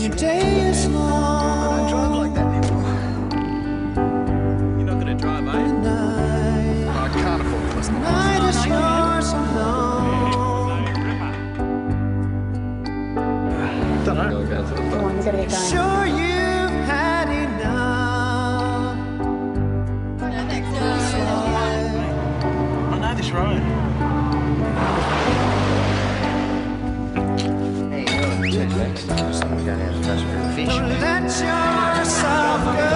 your day is long. I don't drive like that anymore. You're not going to drive, are you? Night, I can't afford to listen to night is yours alone. Don't know. Come on, we gotta get going. Sure you've had enough. I know this road. Don't let yourself go.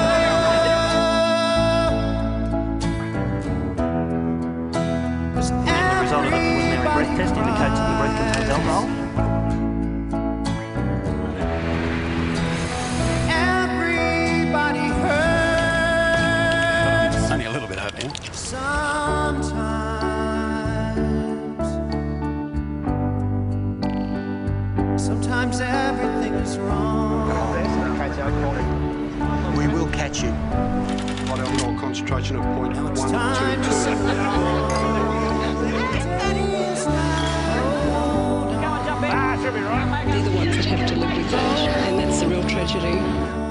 'Cause The result of the preliminary breath test indicates that the breath contains alcohol. Everybody hurts Only a little bit over here. sometimes. Sometimes everything is wrong. We will catch you. Alcohol concentration of Now it's time to 0.122. say They're the ones that have to live with that, and that's the real tragedy.